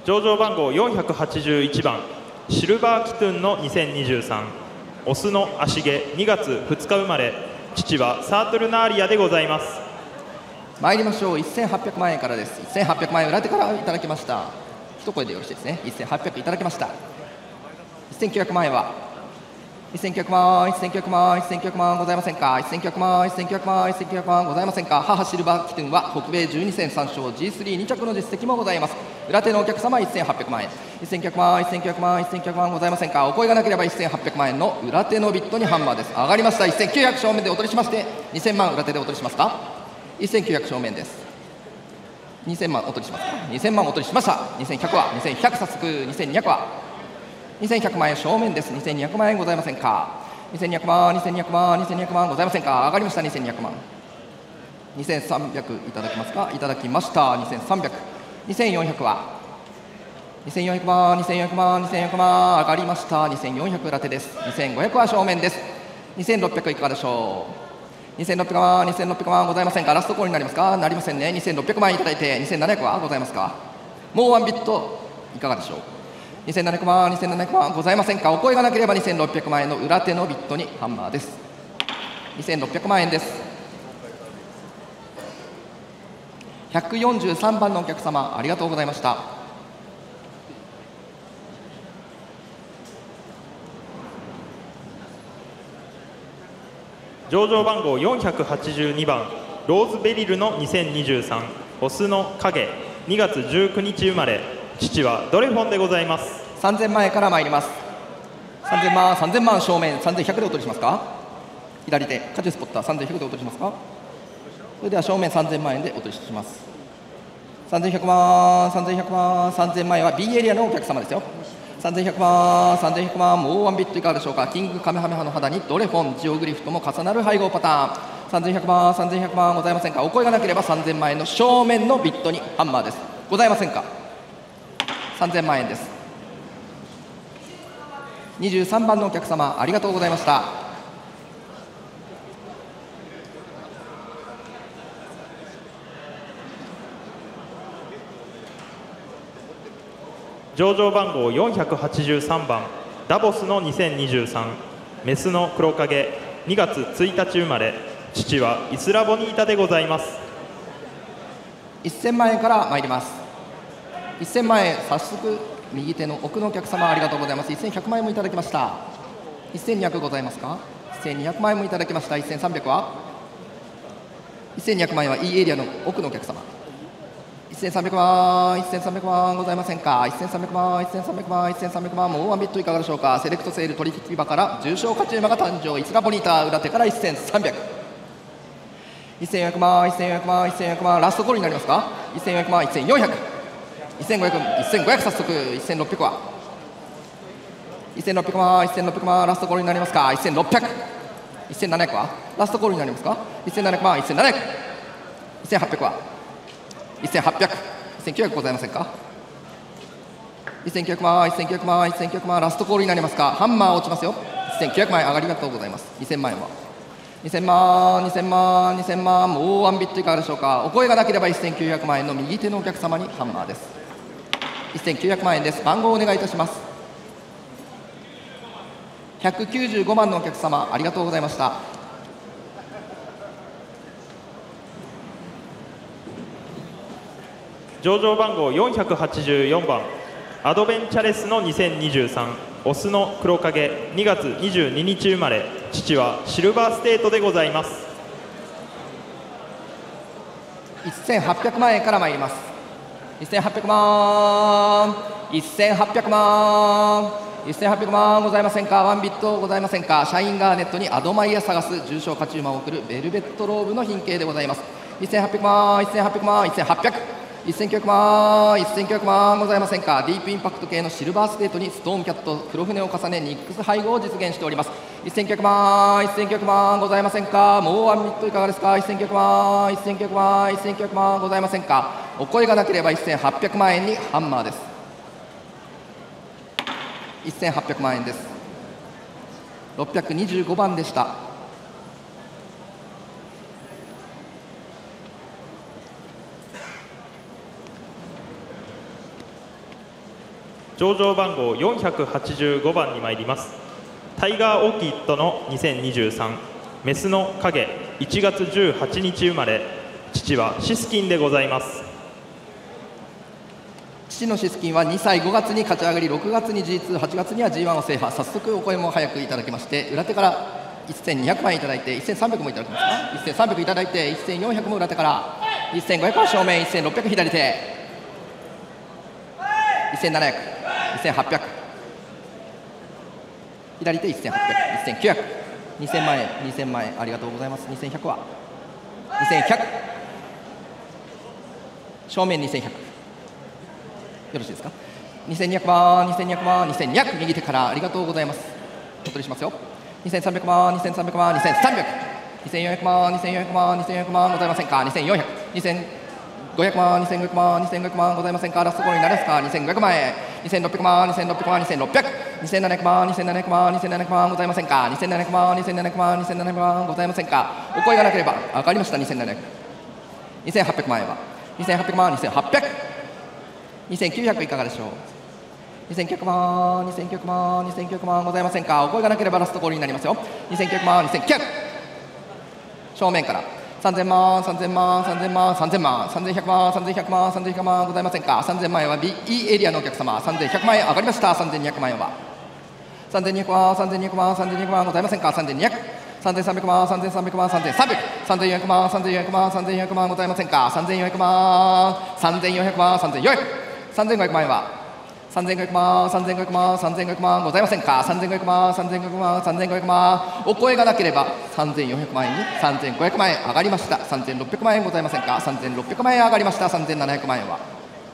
上場番号481番シルバーキトゥンの2023オスの足毛2月2日生まれ、父はサートルナーリアでございます。 参りましょう。1800万円からです。1800万円裏手からいただきました。一声でよろしいですね。1800いただきました。1900万円は1900万、1900万、1900万ございませんか。1900万、1900万、1900万ございませんか。母シルバーキトゥンは北米12戦3勝 G32 着の実績もございます。裏手のお客様1800万円、1900万、1900万、1900万ございませんか。お声がなければ1800万円の裏手のビットにハンマーです。上がりました。1900正面でお取りしまして2000万裏手でお取りしますか。1900正面です。2000万お取りしますか。2000万お取りしました。2100は2100早速2200は2100万円正面です。2200万円ございませんか。2200万、2200万、2200万ございませんか。上がりました。2200万、2300いただけますか。いただきました。2300、2400は2400万、2400万、2400万上がりました。2400裏手です。2500は正面です。2600いかがでしょう。2600万、2600万ございませんか。ラストコールになりますか。なりませんね。2600万いただいて2700はございますか。もうワンビットいかがでしょう。2700万、2700万ございませんか。お声がなければ2600万円の裏手のビットにハンマーです。2600万円です。143番のお客様ありがとうございました。 上場番号482番ローズベリルの2023オスの影2月19日生まれ、父はドレフォンでございます。 3000万円から参ります。3000万、3000万正面3100でお取りしますか。左手カチュスポッター3100でお取りしますか。それでは正面3000万円でお取りします。3100万、3100万、3000万円は B エリアのお客様ですよ。3100万、3100万、もうワンビットいかがでしょうか。キングカメハメハの肌にドレフォン、ジオグリフとも重なる配合パターン。3100万、3100万ございませんか。お声がなければ3000万円の正面のビットにハンマーです。ございませんか。3000万円です。23番のお客様ありがとうございました。 上場番号483番ダボスの2023メスの黒影2月1日生まれ、父はイスラボニータでございます。 1000万円から参ります。1000万円早速右手の奥のお客様ありがとうございます。1100万円もいただきました。1200ございますか。1200万円もいただきました。1300は1200万円は E エリアの奥のお客様1300万、1300万ございませんか。1300万、1300万、1300万、もうワンビットいかがでしょうか。セレクトセール取引場から重賞勝ち馬が誕生、イスラボニータ裏手から1300、1400万、1400万、1400万、ラストコールになりますか。1400万、1400、1500、1500早速、1600は1600万、1600万、ラストコールになりますか。1600、1700はラストコールになりますか。1700万、1700、1800は1800、1900ございませんか。1900万、1900万、1900万、ラストコールになりますか。ハンマー落ちますよ。1900万円上がりがとうございます。2000万円は2000万、2000万、2000万、もうワンビットいかがでしょうか。お声がなければ1900万円の右手のお客様にハンマーです。1900万円です。番号をお願いいたします。195番のお客様ありがとうございました。 上場番号484番アドベンチャレスの2023オスの黒影2月22日生まれ、父はシルバーステートでございます。 1800万円から参ります。1800万、1800万、1800万ございませんか。ワンビットございませんか。シャインガーネットにアドマイヤ探す重賞勝ち馬を送るベルベットローブの品形でございます。1800万、1800万、1800、1900万、1900万ございませんか。ディープインパクト系のシルバーステートにストーンキャット、黒船を重ねニックス配合を実現しております。1900万、1900万ございませんか。もうワンミットいかがですか。1900万、1900万、1900万ございませんか。お声がなければ1800万円にハンマーです。1800万円です。625番でした。 上場番号485番に参ります。タイガーオーキッドの2023メスの影、1月18日生まれ、父はシスキンでございます。 父のシスキンは2歳5月に勝ち上がり、6月に G2、8月には G1 を制覇。早速お声も早くいただきまして、裏手から1200万円いただいて、1300もいただきますか、1300いただいて、1400も裏手から、1500は正面、1600左手、1700、1800、左手1800、1900、2000万円、2000万円、ありがとうございます。2100は2100、正面2100、よろしいですか。2200万、2200万、2200、右手から、ありがとうございます。お取りしますよ。2300万、2300万、2300、2400万、2400万、2400万、ございませんか。2400、2500万、2500万、2500万、ございませんか。ラストゴールになりますか。2500万円、2600万、2600万、2600、2700万、2700万、2700万、ございませんか。2700万、2700万、2700万、ございませんか。お声がなければ、上がりました。2700、2800万円は2800万、2800、2900いかがでしょう。2900万、2900万、2900万、ございませんか。お声がなければラストゴールになりますよ。2900万、2900、正面から3000万、3000万、3000万、3000万、3100万、3100万、3100万、ございませんか。3000万円は B エリアのお客様、3100万円上がりました。3200万円は3200万、3200万、3200万、ございませんか。3200、3300万、3300万、3300、3400万、3400万、3400万、ございませんか。3400万、3400万、3400、3500万円は3500万、3500万、3500万、ございませんか。3500万、3500万、3500万、お声がなければ3400万円に3500万円上がりました。3600万円ございませんか。3600万円上がりました。3700万円は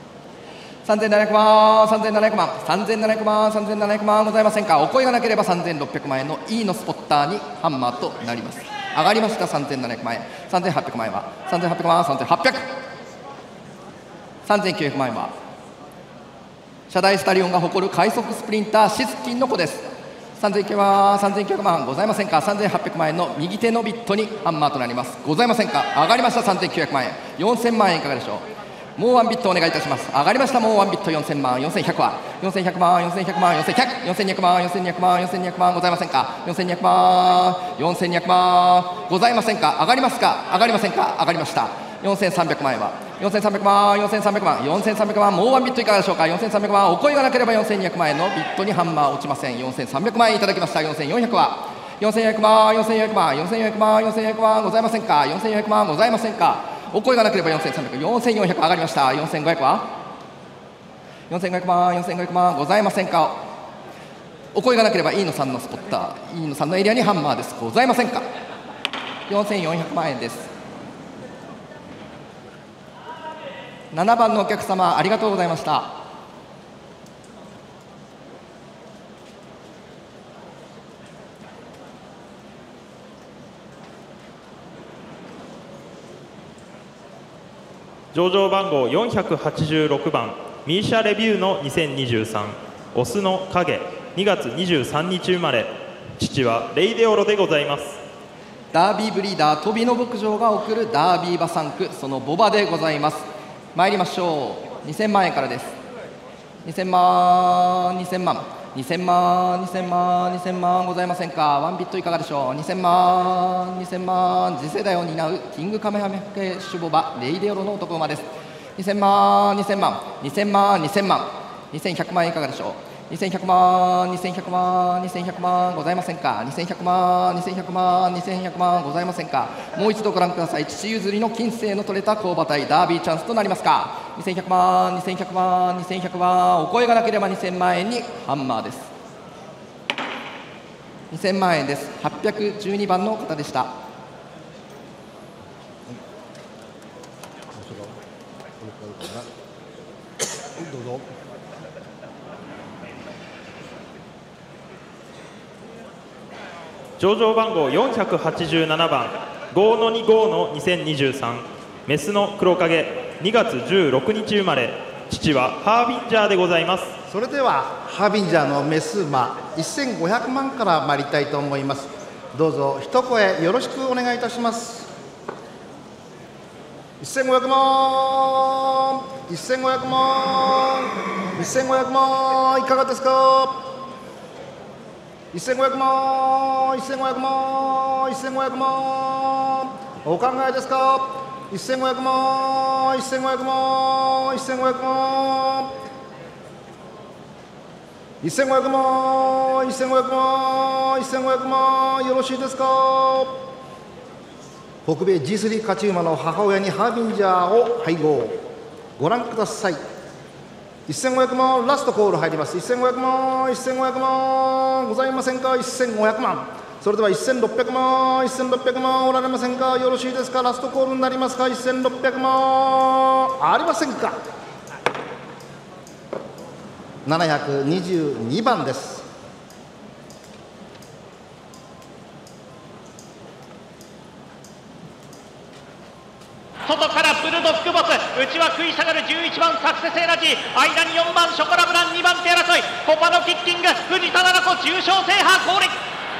3700万、3700万、3700万、3700万、ございませんか。お声がなければ3600万円の E のスポッターにハンマーとなります。上がりました。3700万円、3800万円は3800万、3800、3900万円は社大スタリオンが誇る快速スプリンターシスキンの子です。3900万、3900万、ございませんか。3800万円の右手のビットにハンマーとなります。ございませんか。上がりました。3900万円、4000万円いかがでしょう。もうワンビットお願いいたします。上がりました。もうワンビット4000万、4100は4100万、4100万、4100、4200万、4200万、4200万、ございませんか。4200万、4200万、ございませんか。上がりますか。上がりませんか。上がりました。4300万円は4300万、4300万、4300万、もうワンビットいかがでしょうか。4300万、お声がなければ4200万円のビットにハンマー落ちません。4300万円いただきました。4400は4400万、4400万、4400万、4400万、ございませんか。4400万、ございませんか。お声がなければ4300、4400上がりました。4500は4500万、4500万、ございませんか。お声がなければ E の3のスポッター、E の3のエリアにハンマーです。ございませんか。4400万円です。7番のお客様、ありがとうございました。 上場番号486番ミーシャレビューの2023オスの影、2月23日生まれ、父はレイデオロでございます。 ダービーブリーダー飛びの牧場が送るダービー馬3区、そのボバでございます。参りましょう。2000万円からです。2000万、2000万、2000万、2000万、2000万、ございませんか。ワンビットいかがでしょう。2000万、2000万、次世代を担うキングカメハメ系シュボバレイデオロの男馬です。2000万、2000万、2000万、2000万、2100万円いかがでしょう。2100万、2100万、2100万、ございませんか。2100万、2100万、2100万、ございませんか。もう一度ご覧ください。父譲りの金星の取れた高馬体ダービーチャンスとなりますか。2100万、2100万、2100万、お声がなければ2000万円にハンマーです。2000万円です。812番の方でした。 どうぞ。 上場番号487番5の2 5の2023メスの黒影、2月16日生まれ、父はハービンジャーでございます。 それではハービンジャーのメス馬1500万から参りたいと思います。どうぞ一声よろしくお願いいたします。1500万、1500万、 1500万いかがですか。1500万、1500万、1500万、お考えですか。1500万、1500万、1500万、1500万、1500万、1500万、よろしいですか。北米 G3 勝ち馬の母親にハービンジャーを配合、ご覧ください。1500万、ラストコール入ります。1500万、1500万、ございませんか。1500万、それでは1600万、1600万おられませんか。よろしいですか。ラストコールになりますか。1600万、ありませんか。722番です。 外からブルドックボス、内は食い下がる11番サクセスエナジー、間に4番ショコラブラン、2番手争い、コパのキッキング、藤田七子重賞制覇、ゴール。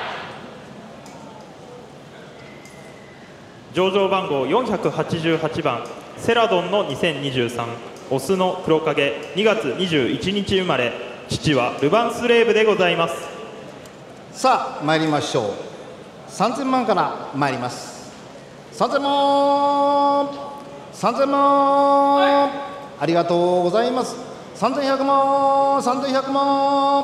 上場番号488番セラドンの2023、オスの黒影、2月21日生まれ、父はルバンスレーブでございます。 さあ参りましょう。3000万から参ります。3000万、3000万、ありがとうございます。3100万、3100万、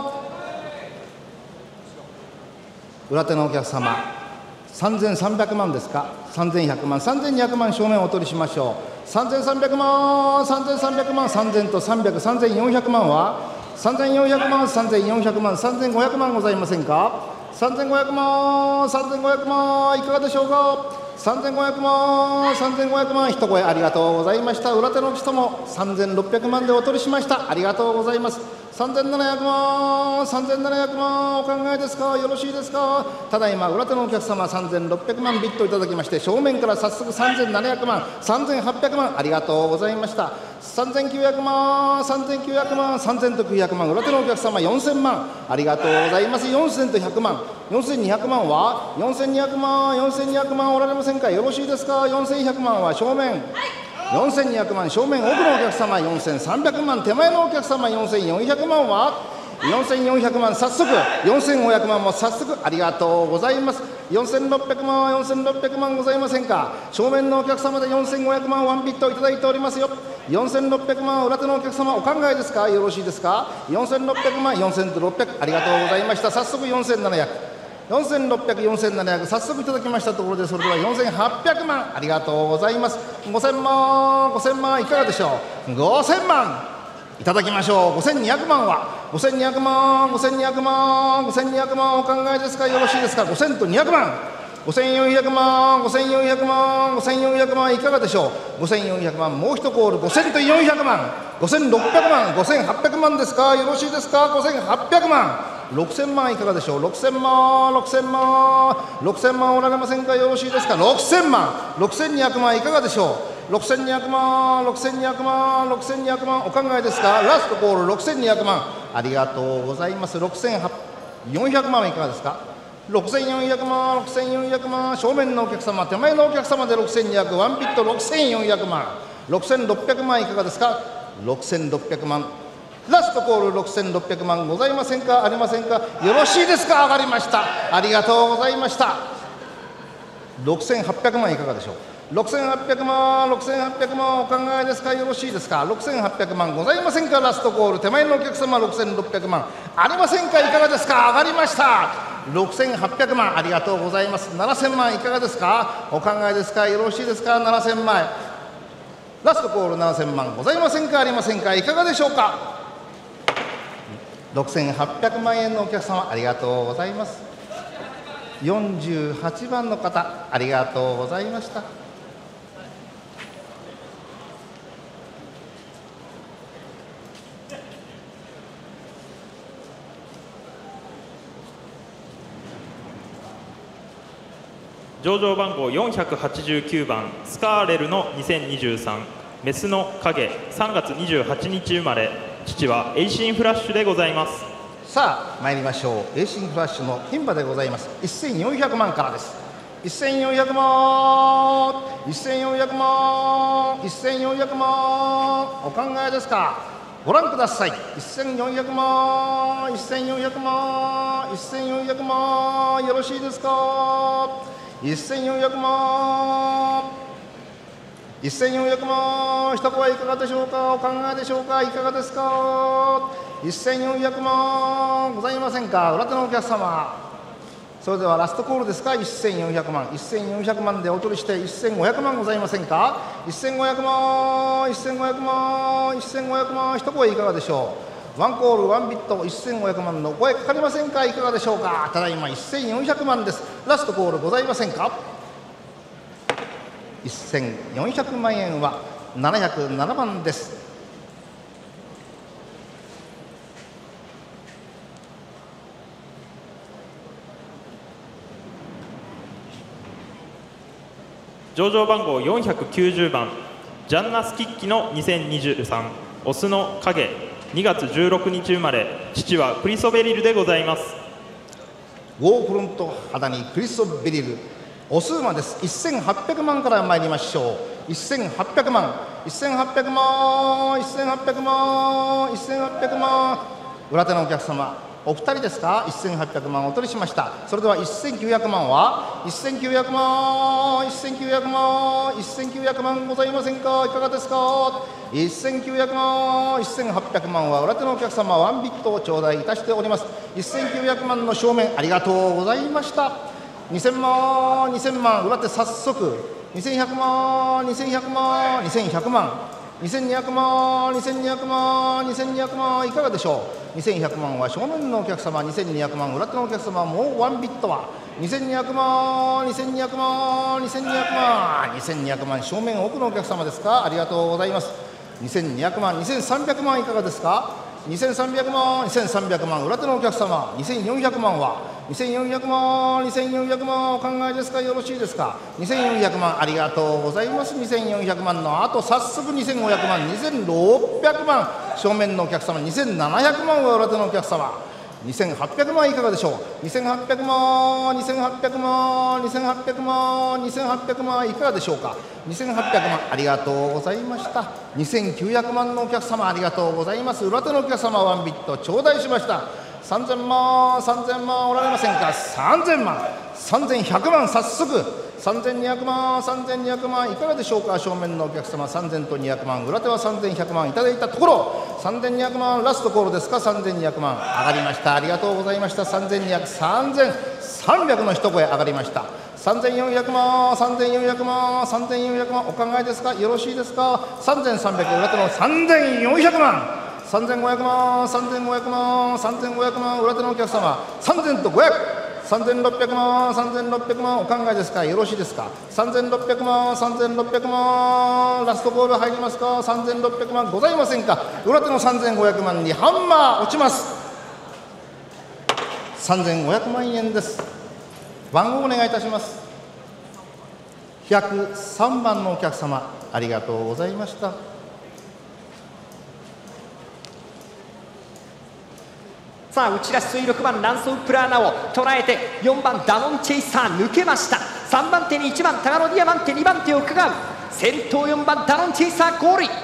裏手のお客様、3300万ですか。3100万、3200万正面お取りしましょう。3300万、3300万、3000と300、3400万は3400万、3400万、3500万ございませんか。3500万、3500万いかがでしょうか。3500万、3500万、一声ありがとうございました。裏手の人も3600万でお取りしました。ありがとうございます。3700万、3700万お考えですか。よろしいですか。ただいま裏手のお客様3600万ビットいただきまして、正面から早速3700万、3800万ありがとうございました。3900万、3900万、3000と900万、裏手のお客様4000万ありがとうございます。4000と100万、4200万は4200万、4200万おられませんか。よろしいですか。4100万は正面、4200万正面、奥のお客様4300万、手前のお客様4400万は4400万、早速4500万も早速ありがとうございます。4600万、4600万ございませんか。正面のお客様で4500万ワンビットいただいておりますよ。4600万、裏手のお客様お考えですか。よろしいですか。4600万、4000と600ありがとうございました。早速4700、4600、4700早速いただきましたところで、それでは4800万ありがとうございます。5000万、5000万いかがでしょう。5000万いただきましょう。5200万は5200万、5200万、5200万お考えですか。よろしいですか。5000と200万、5400万、5400万、5400万いかがでしょう。5400万、もう一コール5000と400万、5600万、5800万ですか。よろしいですか。5800万、6000万いかがでしょう。6000万、6000万、6000万おられませんか。よろしいですか。6000万、6200万いかがでしょう。6200万、6200万、6200万お考えですか。ラストコール6200万ありがとうございます。6400万いかがですか。6400万、6400万、正面のお客様、手前のお客様で6200、ワンビット6400万、6600万いかがですか。6600万、ラストコール6600万ございませんか。ありませんか。よろしいですか。上がりました。ありがとうございました。6800万いかがでしょう。6800万、6800万お考えですか。よろしいですか。6800万ございませんか。ラストコール手前のお客様6600万ありませんか。いかがですか。上がりました。6800万ありがとうございます。7000万いかがですか。お考えですか。よろしいですか。7000万ラストコール7000万ございませんか。ありませんか。いかがでしょうか。6800万円のお客様ありがとうございます。48番の方ありがとうございました。 上場番号489番スカーレルの2023、メスの影、3月28日生まれ、父はエイシンフラッシュでございます。 さあ参りましょう。エイシンフラッシュの牝馬でございます。1400万からです。1400万、1400万、1400万お考えですか。 ご覧ください。1400万、1400万、1400万、よろしいですか。1400万、1400万、一声いかがでしょうか。お考えでしょうか。いかがですか。1400万ございませんか。裏手のお客様、それではラストコールですか。1400万、1400万でお取りして1500万ございませんか。1500万、1500万、1500万、一声いかがでしょう。ワンコールワンビット1500万のお声かかりませんか。いかがでしょうか。ただいま1400万です。ラストコールございませんか。1400万円は707番です。 上場番号490番ジャンナスキッキの2023オスの影、2月16日生まれ、父はクリソベリルでございます。 ウォーフロント肌にクリソベリル、オス馬です。1800万から参りましょう。1800万、1800万、1800万、1800万、裏手のお客様お二人ですか。1800万お取りしました。それでは1900万は1900万、1900万、1900万ございませんか。いかがですか。1900万、1800万は裏手のお客様ワンビットを頂戴いたしております。1900万の正面ありがとうございました。2000万、2000万、裏手早速2100万、2100万、2100万、2200万、2200万、2200万、いかがでしょう。2100万は正面のお客様、2200万、裏手のお客様、もうワンビットは2200万、2200万、2200万、2200万、正面奥のお客様ですか。ありがとうございます。2200万、2300万、いかがですか。2300万、2300万、裏手のお客様、2400万は2400万、2400万、お考えですか。よろしいですか。2400万、ありがとうございます。2400万のあと早速2500万、2600万、正面のお客様、2700万は裏手のお客様、2800万いかがでしょう。2800万、2800万、2800万、2800万いかがでしょうか。2800万、ありがとうございました。2900万のお客様、ありがとうございます。裏手のお客様、ワンビット頂戴しました。3000万、3000万おられませんか。3000万、3100万、早速3200万、3200万いかがでしょうか。正面のお客様3000と200万、裏手は3100万いただいたところ、3200万ラストコールですか。3200万上がりました。ありがとうございました。3200、3300の一声上がりました。3400万、3400万、3400万、お考えですか。よろしいですか。3300、裏手の3400万、3500万、3500万、3500万、裏手のお客様3000と500、3600万、3600万、お考えですか。よろしいですか。3600万、3600万、ラストコール入りますか。3600万ございませんか。裏手の3500万にハンマー落ちます。3500万円です。番号お願いいたします。103番のお客様、ありがとうございました。 さあ打ち出し水6番ランソウプラーナを捉えて、4番ダノンチェイサー抜けました。3番手に1番タガノディアマンテ、2番手を伺う。先頭4番ダノンチェイサーゴールイ。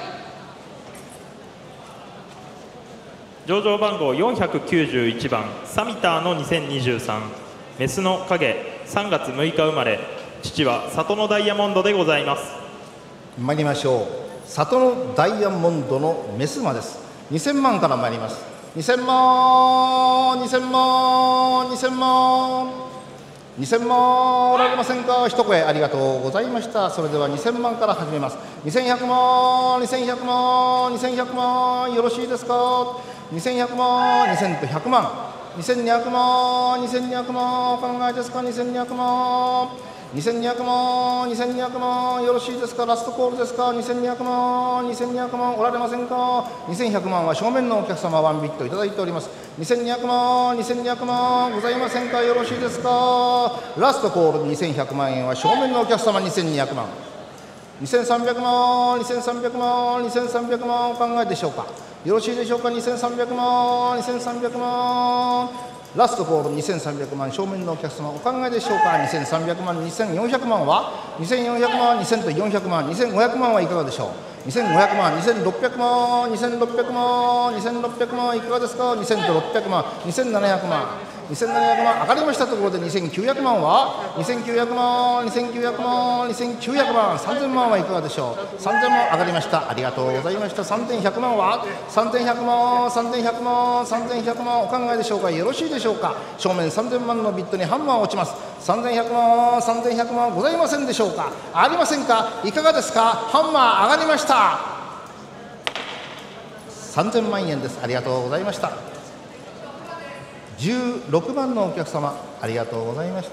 上場番号491番サミターの2023メスの影、3月6日生まれ、父は里のダイヤモンドでございます。 参りましょう。里のダイヤモンドのメス馬です。2000万から参ります。2000万、2000万、2000万、2000万おられませんか。一声ありがとうございました。それでは2000万から始めます。2100万、2100万、2100万、よろしいですか。2100万、2000と100万、2200万、2200万、お考えですか。2200万、2200万、2200万、よろしいですか。ラストコールですか。2200万、2200万、おられませんか。2100万は正面のお客様ワンビットいただいております。2200万、2200万、ございませんか。よろしいですか。ラストコール2100万円は正面のお客様2200万、2300万、2300万、2300万、お考えでしょうか。よろしいでしょうか。2300万、2300万、 ラストコール2300万、正面のお客様お考えでしょうか。2300万、2400万は2400万、2000と400万、2500万はいかがでしょう。2500万、2600万、2600万、2600万いかがですか。2000と600万、2700万、2700万上がりましたところで2900万は2900万、2900万、2900万、3000万はいかがでしょう。3000万上がりました。ありがとうございました。3100万は3100万、3100万、3100万お考えでしょうか。よろしいでしょうか。正面3000万のビットにハンマー落ちます。3100万、3100万ございませんでしょうか。ありませんか。いかがですか。ハンマー上がりました。3000万円です。ありがとうございました。16番のお客様ありがとうございました。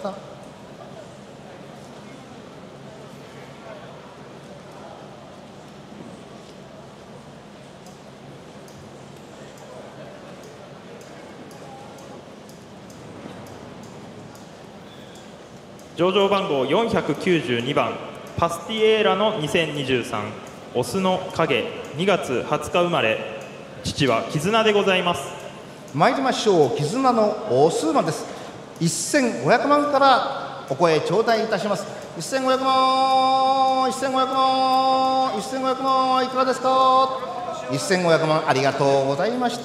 上場番号492番パスティエーラの2023オスの影2月20日生まれ、父は絆でございます。 参りましょう。絆のオス馬です。1500万からお声頂戴いたします。1500万、1500万、1500万いかがですか。1500万ありがとうございました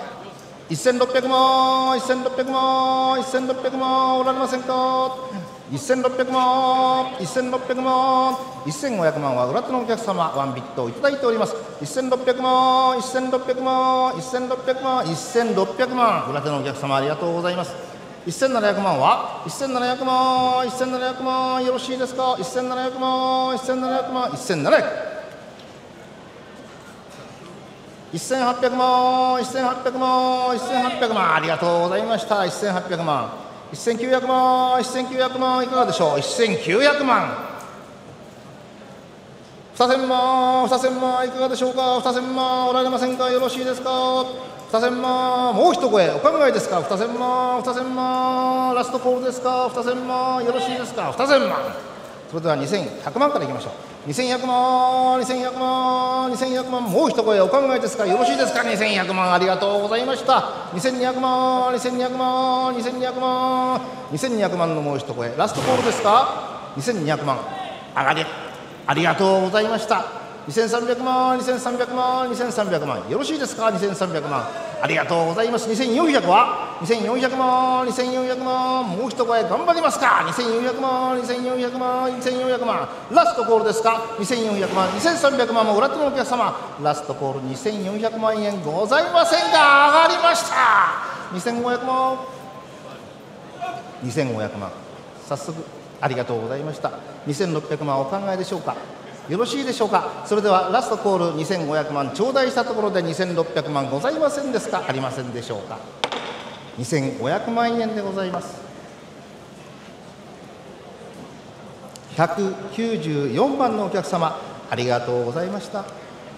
。1600万、1600万、1600万おられませんか。1600万、1600万、1500万は裏手のお客様ワンビットをいただいております。1600万、1600万、1600万、1600万裏手のお客様ありがとうございます。1700万は1700万、1700万よろしいですか。1700万、1700万、1700、1800万、1800万、1800万ありがとうございました。1800万、1900万、1900万いかがでしょう。1900万、2000万、2000万いかがでしょうか。2000万おられませんか。よろしいですか。2000万もう一声お考えですか。2000万、2000万ラストコールですか。2000万よろしいですか。2000万、それでは2100万からいきましょう。2100万、2100万、2100万もう一声お考えですか。よろしいですか。2100万ありがとうございました。2200万、2200万、2200万、2200万のもう一声ラストコールですか。2200万上がりありがとうございました。2300万、2300万、2300万よろしいですか。2300万ありがとうございます。2400は2400万、2400万もう一声頑張りますか。2400万、2400万、2400万ラストコールですか。2400万、2300万も裏手のお客様ラストコール2400万円ございませんが上がりました。2500万、2500万早速ありがとうございました。2600万お考えでしょうか。よろしいでしょうか。それではラストコール2500万頂戴したところで2600万ございませんですか。ありませんでしょうか。2500万円でございます。194番のお客様ありがとうございました。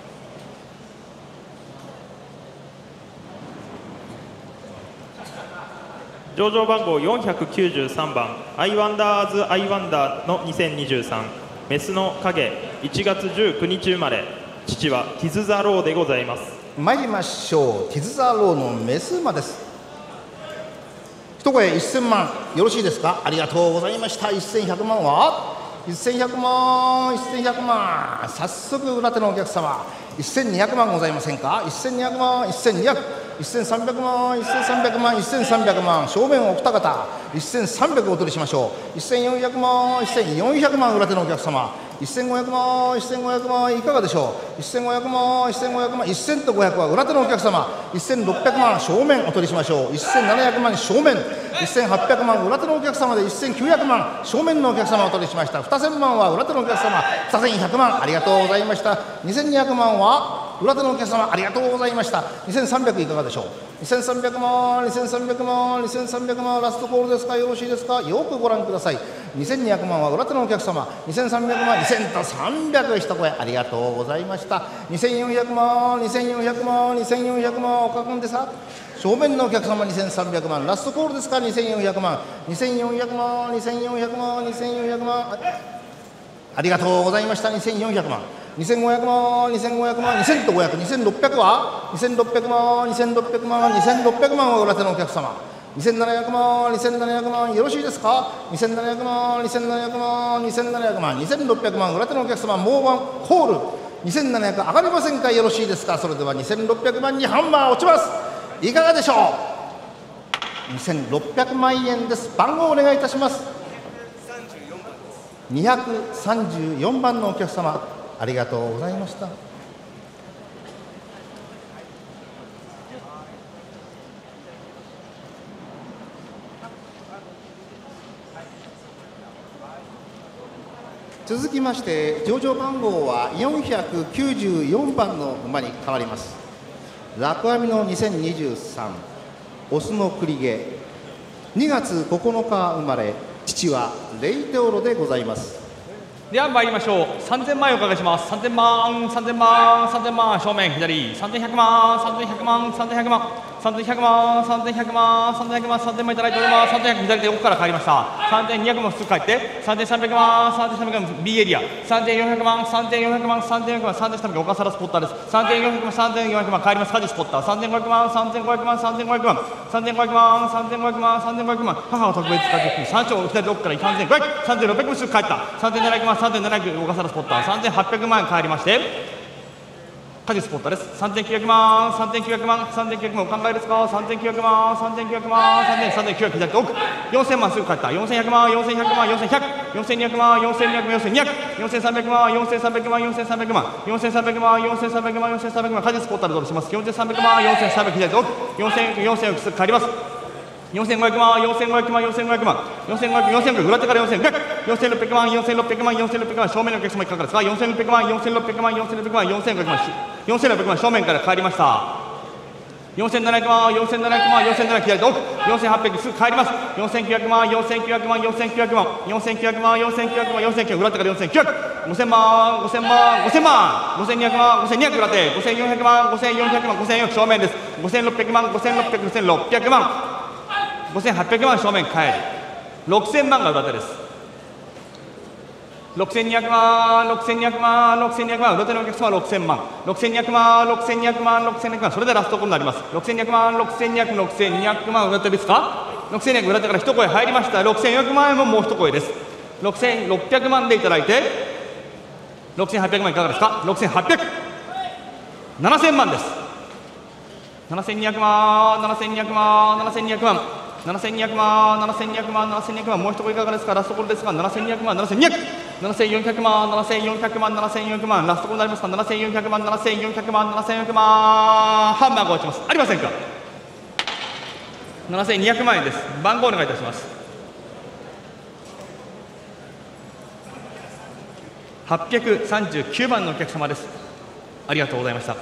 上場番号493番アイワンダーズアイワンダーの2023メスの影1月19日生まれ、父はティズザローでございます。 参りましょう。ティズザローのメス馬です。一声1000万よろしいですか。ありがとうございました。1100万は1100万、1100万早速裏手のお客様1200万ございませんか。1200万、1200、1300万、1300万、1300万正面お二方1300お取りしましょう。1400万、1400万裏手のお客様1500万、1500万いかがでしょう。1500万、1500万、1000と500は裏手のお客様1600万正面お取りしましょう。1700万正面、1800万裏手のお客様で1900万正面のお客様をお取りしました。2000万は裏手のお客様2100万ありがとうございました。2200万は裏手のお客様ありがとうございました。2300いかがでしょう。2300万、2300万、2300万ラストコールですか。よろしいですか。よくご覧ください。2200万は裏手のお客様2300万、2000と300一声ありがとうございました。2400万、2400万、2400万おかくんですか。正面のお客様2300万ラストコールですか。2400万、2400万、2400万、2400万ありがとうございました。2400万、2500万、2500万、2000と500、2600は2600万、2600万、2600万は裏手のお客様 2700万、2700万、よろしいですか。2700万、2700万、2700万、2600万、裏手のお客様、もうワンコール、2700上がりませんか。よろしいですか。それでは2600万にハンマー落ちます。いかがでしょう。2600万円です。番号お願いいたします。234番のお客様、ありがとうございました。続きまして上場番号は494番の馬に変わります。ラクアミの2023オスの栗毛、2月9日生まれ、父はレイテオロでございます。 では参りましょう。3000万円お伺いします。3000万、3000万、3000万、正面左、3100万、3100万、3100万、3100万、3100万、3100万、3000万いただいております。3100左手奥から帰りました。3200万普通帰って、3300万、3300万 B エリア、3400万、3400万、3400万、3300万小笠原スポッターです。3400万、3400万帰ります。カジスポッター、3500万、3500万、3500万、3500万、3500万、3500万、母は特別価格、山頂左手奥から3500、3600万普通帰った。3700万、3700小笠原スポッター、3800万円帰りまして、カジスポッターです。3900万、3900万、3900万お考えですか。3900万、3900万、3900左手奥、4000万すぐ帰った。4100万、4100万、4100、4200万、4200万、4200、4300万、4300万、4300万、4300万、4300万、4300万、カジスポッターでどうします。4300万、4300左手奥、4000すぐ帰ります。4500万、4500万、4500万、4500、4500、裏手から4600、4600万、4600万、4600万、正面のお客様いかがですか。4600万、4600万、4600万、4600万、4600万、正面から帰りました。4700万、4700万、4700左手奥、4800すぐ帰ります。4900万、4900万、4900万、4900万、4900万、4900、裏手から4900、5000万、5000万、5000万、5200万、5200裏手、5400万、5400万、5400正面です。5600万、5600、5600万。5800万正面帰り、6000万が裏手です。6200万、6200万、6200万、裏手のお客様は6000万、6200万、6200万、6200万、それでラストコールになります。6200万、6200、6200万、裏手ですか。6200裏手から一声入りました。6400万円ももう一声です。6600万でいただいて、6800万いかがですか。6800、7000万です。7200万、7200万、7200万。7200万、7200万、7200万、もう一声いかがですか。ラストコールですが、7200万、7200、7400万、7400万、7400万、ラストコールになりますか。7400万、7400万、7400万、ハンマーが落ちます。ありませんか。7200万円です。番号お願いいたします。839番のお客様です。ありがとうございました。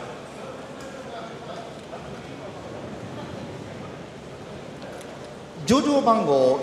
上場番号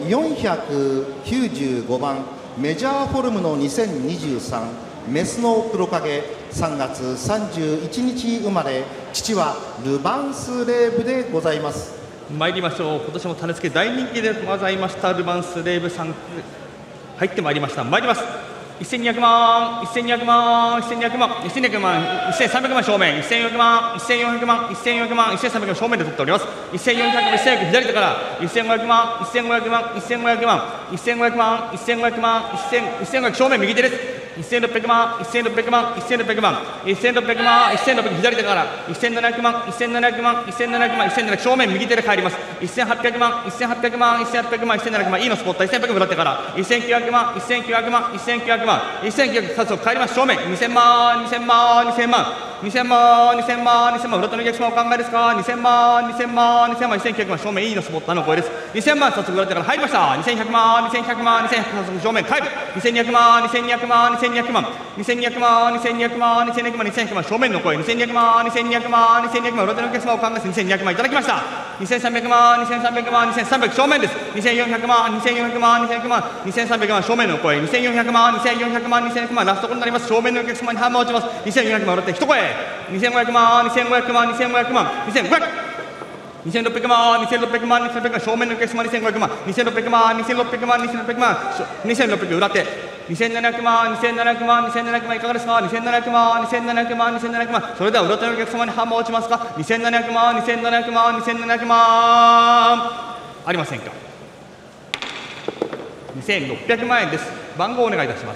495番メジャーフォルムの2023メスの黒影、3月31日生まれ、父はルヴァンスレーブでございます。 参りましょう。今年も種付け大人気でございましたルヴァンスレーブさん入ってまいりました。参ります。1200万、1200万、1200万、1200万、1300万正面、1400万、1400万、1400万、1300万正面で取っております。1400、1400左手から1500万、1500万、1500万、1500万、1500万、1500正面右手です。1600万、1600万、1600万、1600万、1600左手から1700万、1700万、1700万、1700正面右手で帰ります。1800万、1800万、1800万、1700万、いいのスポット、1800万裏手から1900万、1900万、1900万、1900早速帰ります。正面2000万、2000万、2000万、2000万、2000万、2000万、裏手のお客様お考えですか。2000万、2000万、2000万、1900万正面いいのスポットの声です。2000万早速裏手から入りました。2100万、2100万、2100早速正面帰る。2200万、2200万、2200万、2200万、2200万、2200万、2200万正面の声。2200万、2200万、2200万裏手のお客様お考えです。2200万いただきました。2300万、2300万、2300正面です。2400万、2400万、2400万、2300万正面の声。2400万、2400万、2400万ラストコールになります。正面のお客様にハンマーを打ちます。2400万裏手一声。2500万、2500万、2500万、2500、2600万、2600万、2600万正面のお客様2500万、2600万、2600万、2600万、2600裏手、2700万、2700万、2700万いかがですか。2700万、2700万、2700万、それでは裏手のお客様にハンマーを打ちますか。2700万、2700万、2700万、あありませんか。2600万円です。番号お願いいたします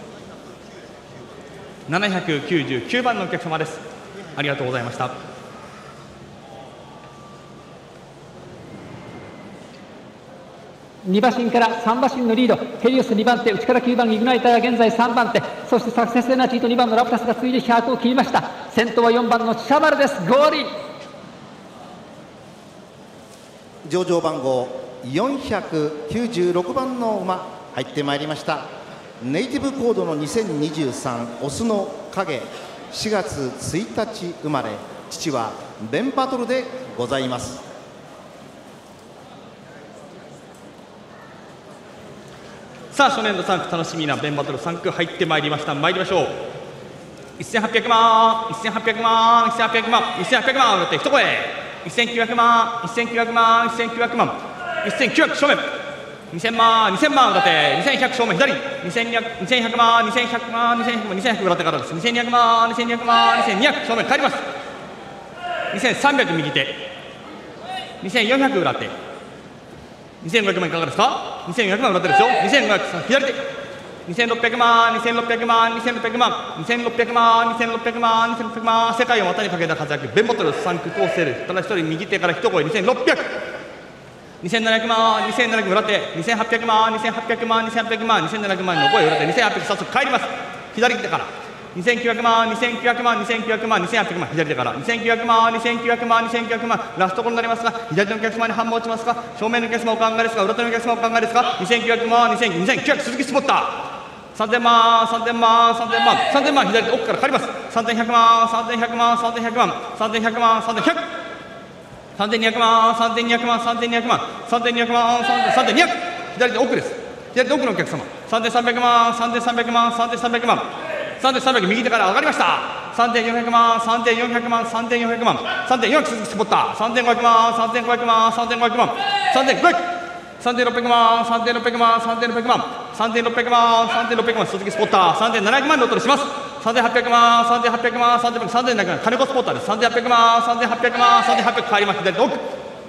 。799番のお客様です。ありがとうございました。 2馬身から3馬身のリード、ヘリオス2番手、内から9番イグナイターが現在3番手、そしてサクセスエナジーと2番のラプタスが次いで100を切りました。先頭は4番のチャマルです。ゴールイン。 上場番号496番の馬入ってまいりました。ネイティブコードの2023オスの影、4月1日生まれ、父はベンバトルでございます。 さあ初年度3区楽しみなベンバトル3区入ってまいりました。参りましょう。1800万1800万1800万1800万だって一声、1900万1900万1900万1900正面、2000万2000万だって2100正面左、2100万2100万2100万2100裏手からです。2200万2200万2200正面帰ります。2300右手、2400裏手、2500万いかがですか。2400万裏手ですよ。2500左手、2600万2600万2600万2600万2600万2600万、世界を股にかけた活躍、ベンボトル3区コースセル、ただ一人右手から一声、2600、2700万2700裏手、2800万2800万2800万2700万の声裏手、2800早速帰ります。左手から2900万2900万2900万2800万左手から2900万2900万2900万ラストコールになりますが、左手のお客様に反応しますか、正面のお客様お考えですか、裏手のお客様お考えですか。2900万2900鈴木スポッター、3000万3000万3000万3000万左手奥からかかります。3100万3100万3100万3100万3100、3200万3200万3200万3200万3200、左手奥です。左手奥のお客様、3300万3300万3300万3300右手から上がりました。3400万3400万3400万3400鈴木スポッター、3500万3500万3500万3500、3600万3600万3600万3600万3600万鈴木スポッター、3700万でお取りします。3800万3800万3700万金子スポッターです。3800万3800万3800帰ります。左手奥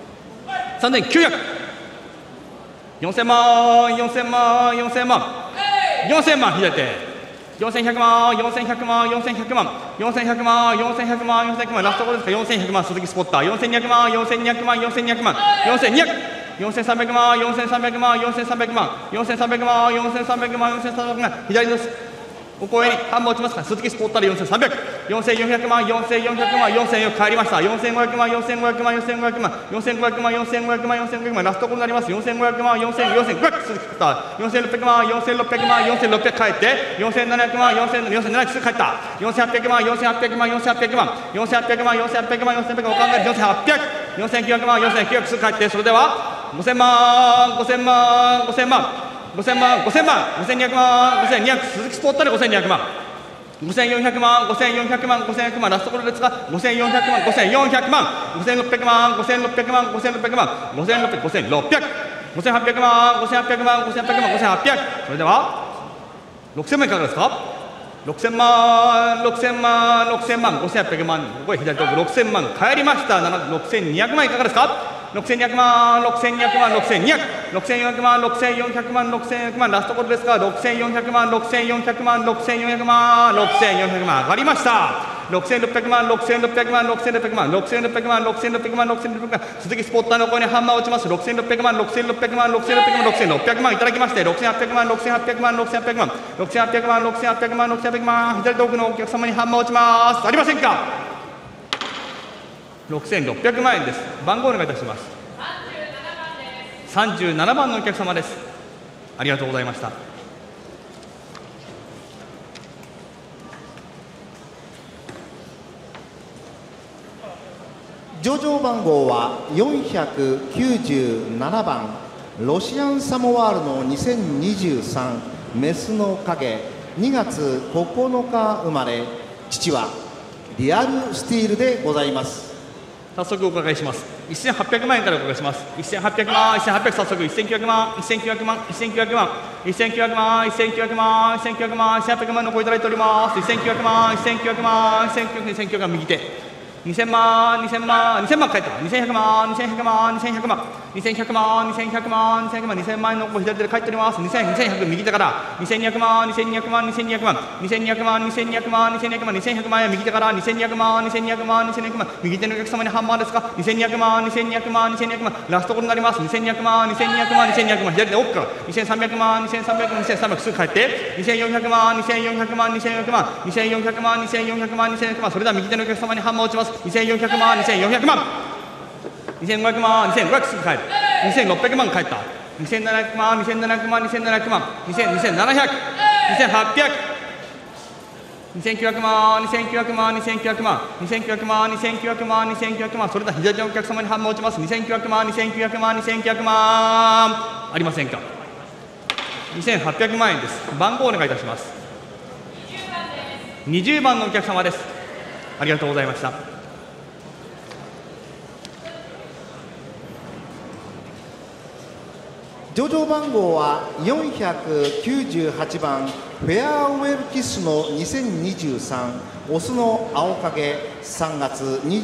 3900、4000万4000万4000万4000万左手、4100万4100万4100万4100万4100万4100万ラストコールですか。4100万鈴木スポッター、4200万4200万4200万4200、4300万4300万4300万4300万4300万4300万左のお声に半分落ちますか。鈴木スポッターで4300、4400万4400万4400帰りました。4500万4500万4500万4500万4500万4500万ラストコールになります。4500万4500鈴木スポッター、4600万4600万4600帰って4700万4700すぐ帰った。4800万4800万4800万4800万4800万4800万お考えで4800、4900万4900すぐ帰って、それでは5000万5000万5000万5000万5000万5200万5200鈴木スポッターで5200万5400万5400万5400万ラストコールですが、5400万5400万5600万5600万5600万5600 5600 5800万5800万5800万5800、それでは6000万いかがですか。6000万6000万6000万5800万、ここへ左と6000万帰りました。6200万いかがですか。6200万6200万6200 6400万6400万6400万ラストコールですが、6400万6400万6400万6400万上がりました。6600万6600万6600万6600万6600万6600万鈴木スポッターの声にハンマーを打ちます。6600万6600万6600万6600万いただきまして、6800万6800万6800万6800万6800万6800万左奥のお客様にハンマーを打ちます。ありませんか。6600万円です。番号お願いいたします。37番のお客様です。ありがとうございました。 上場番号は497番ロシアンサモワールの2023メスの影、2月9日生まれ、父はリアルスティールでございます。 早速お伺いします。1800万円からお伺いします。1800万1800早速1900万1900万1900万1900万1900万1900万1800万の声いただいております。1900万1900万1900万右手2000万2000万2000万返った2100万2100万2100万 2100万、2100万、2100万、2000万円の左手で返っております。2100右手から2200万、2200万、2200万、2200万、2200万、2200万、2100万円右手から2200万、2200万、2200万、右手のお客様にハンマーですか。2200万、2200万、2200万、ラストコールになります。2200万、2200万、2200万、左手奥から2300万、2300万、2300すぐ返って2400万、2400万、2400万、2400万、2400万、2400万、それでは右手のお客様にハンマーを打ちます。2400万、2400万、2500万、2500すぐ返る。2600万返った。2700万、2700万、2700万、2700、2800、2900万、2900万、2900万、2900万、2900万、2900万、それでは左のお客様にハンマーを打ちます。2900万、2900万、2900万、ありませんか。2800万円です。番号をお願いいたします。20番のお客様です。ありがとうございました。 上場番号は498番フェアウェルキスの2023オスの青影、3月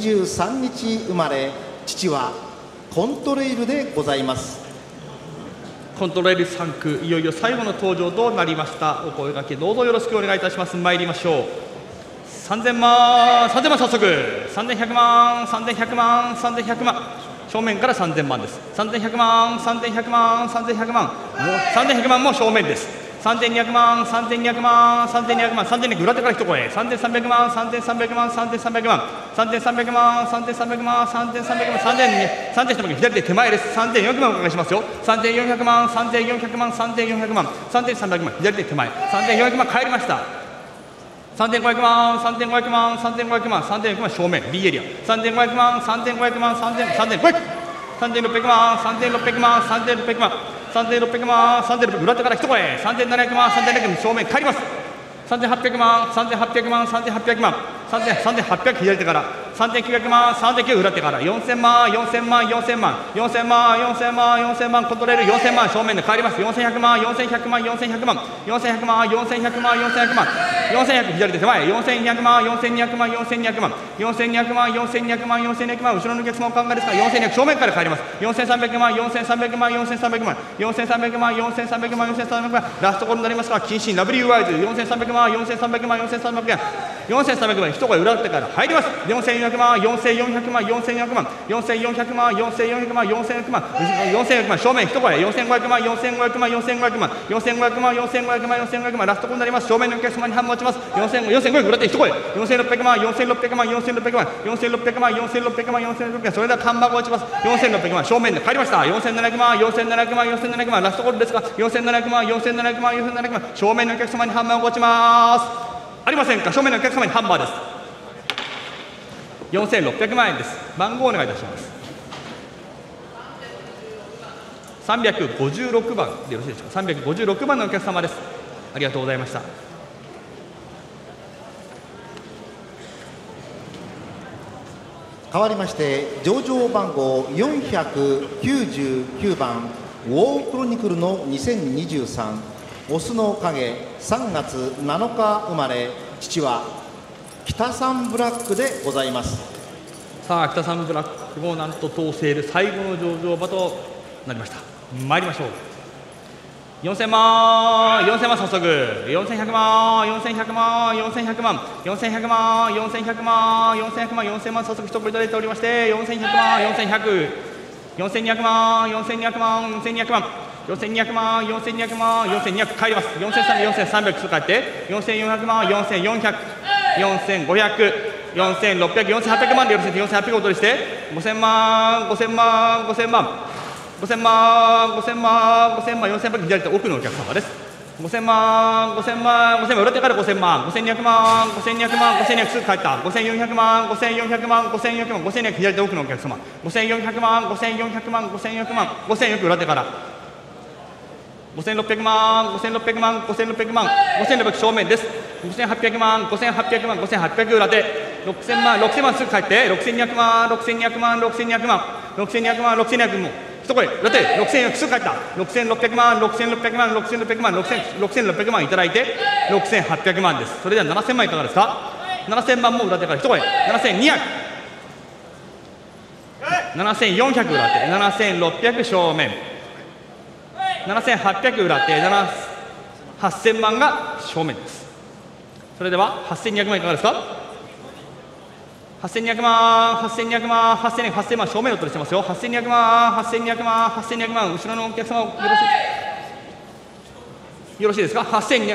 23日生まれ、父はコントレイルでございます。 コントレイル3区、いよいよ最後の登場となりました。お声掛けどうぞよろしくお願いいたします。参りましょう。3000万、3000万早速、3100万、3100万、3100万、正面から3000万です。3100万、3100万、3100万、もう3100万も正面です。3200万、3200万、3200万、3200裏手から一声、3300万、3300万、3300万、3300万、3300万、3300万、3300左手手前です。3400万お伺いしますよ。3400万、3400万、3400万、3300万左手手前、3400万帰りました。3500万、3500万、3500万、3500万正面 B エリア、3500万、3500万、3500、3600万、3600万、3600万、3600万、3600裏手から一声、3700万、3700万正面帰ります。3800万、3800万、3800万、3800左手から、3900万、3900裏手から、4000万、4000万、4000万、4000万、4000万、4000万、コントレール4000万正面で帰ります。4100万、4100万、4100万、4100万、4100万、4100万、4100左手手前、4200万、4200万、4200万、4200万、4200万、4200万、後ろのお客様お考えですか。4200正面から帰ります。4300万、4300万、4300万、4300万、4300万、4300万、ラストコールになりますが、謹慎ラブリーワイズ、4300万、4300万、4300万、4300万、一声裏手から入ります。4400万、4400万、4400万、4400万、4400万、4400万、4400万、正面一声、4500万、4500万、4500万、4500万、4500万、4500万、ラストコールになります。正面のお客様にハンマーを打ちます。4500裏手一声、4600万、4600万、4600万、4600万、4600万、4600万、それではハンマーを打ちます。4600万、正面で帰りました。4700万、4700万、4700万、ラストコールですが、4700万、4700万、4700万、正面のお客様にハンマーを打ちます。ありませんか。正面のお客様にハンマーです。4600万円です。番号をお願いいたします。356番でよろしいでしょうか。356番のお客様です。ありがとうございました。 変わりまして上場番号499番ウォークロニクルの2023オスの影、3月7日生まれ、父は北三ブラックでございます。 さあ北三ブラックもなんと通せる最後の上場馬となりました。参りましょう。4000万、4000万早速、4100万、4100万、4100万、4100万、4100万、4100万、4000万早速一声いただいておりまして、4100万、4100、4200万、4200万、4200万、4200万、4200万、4200帰ります。4300、4300すぐ帰って、4400万、4400、4500、4600、4800万でよろしいです。4800お取りして、5000万、5000万、5000万、5000万、5000万、5000万、4800左手奥のお客様です。5000万、5000万、5000万裏手から5000万、5200万、5200万、5200すぐ帰った。5400万、5400万、5400万、5200左手奥のお客様。5400万、5400万、5400万、5400裏手から。5600万、5600万、5600万、5600正面です。5800万、5800万、5800裏手。6000万、6000万すぐ帰って、6200万、6200万、6200万、6200万、6200も。一声、裏手、6400すぐ帰った。6600万、6600万、6600万、6600万いただいて、6800万です。それでは7000万いかがですか。7000万も裏手から一声、7200。 7400裏手、7600正面、7800裏手、8000万が正面です。それでは8200万いかがですか。8200万、8200万、8000万正面を取りしてますよ。8200万、8200万、8200万、後ろのお客様よろしいですか。8200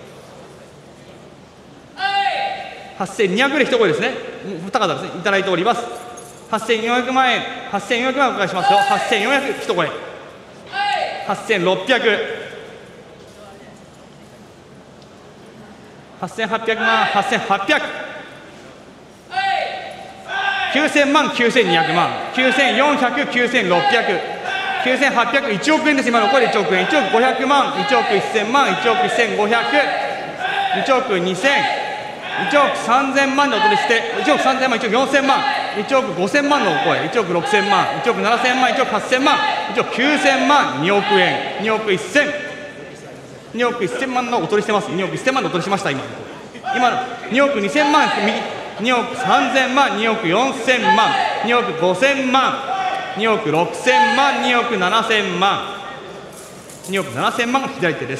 で一声ですね。二方ですね、いただいております。8400万円、8400万お伺いしますよ。8400一声。8600。8800万、8800。9000万、9200万、9400、9600、9800、1億円です。今の声で1億円、1億500万、1億1000万、1億1500、1億2000。1億3000万でお取りして、1億3000万、1億4000万、1億5000万のお声、1億6000万、1億7000万、1億8000万、1億9000万、2億円、2億1000、2億1000万のお取りしてます。2億1000万でお取りしました。今の2億2000万、2億3000万、2億4000万、2億5000万、2億6000万、2億7000万、2億7000万が左手です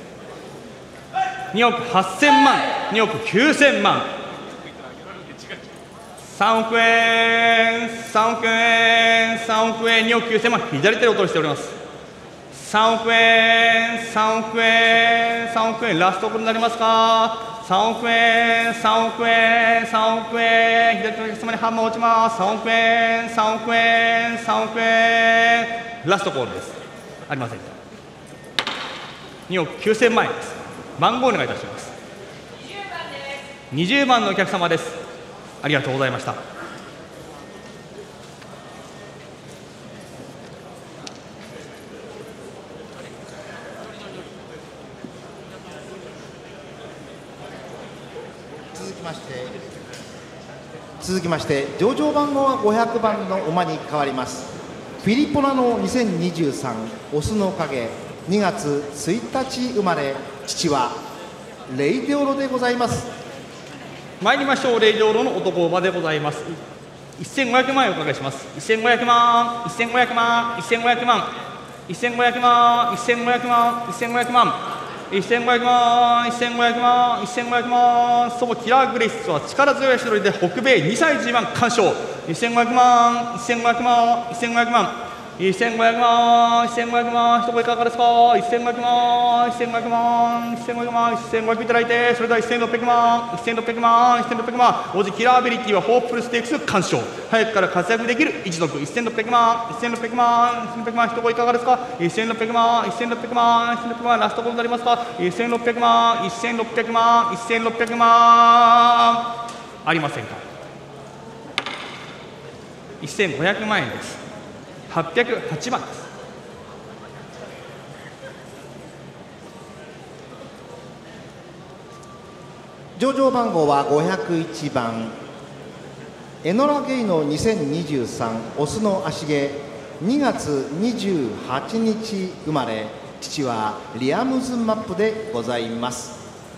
。2億8000万、2億9000万、3億円、3億円、3億円、2億9000万、左手でお取りしております。3億円、3億円、3億円、ラストオールになりますか。3億円、3億円、3億円、左手のお客様にハンマー落ちます。3億円、3億円、3億円、ラストコールです。ありません。2億9000万円です。番号お願いいたします。20番のお客様です。ありがとうございました。 続きまして上場番号は500番の馬に変わります。フィリポナの2023オスの影、2月1日生まれ、父はレイデオロでございます。 参りましょう。レイデオロの男馬でございます。1500万円お伺いします。1500万、1500万、1500万、1500万、1500万、1500万、1500万、1500万、1500万、そのキラーグレイスは力強い足取りで北米2歳 G1 完勝。1500万、1500万、1500万、1500万、1500万、一声いかがですか。1500万、1500万、1500万、1500いただいて、それでは1600万、1600万、1600万、王子キラーアビリティはホープフルステークス完勝。早くから活躍できる一族、1600万、1600万、1600万、一声いかがですか。1600万、1600万、1600万、ラストコールになりますか。1600万、1600万、1600万、ありませんか。1500万円です。808番です。 上場番号は501番エノラゲイの2023オスの足毛、2月28日生まれ、父はリアムズマップでございます。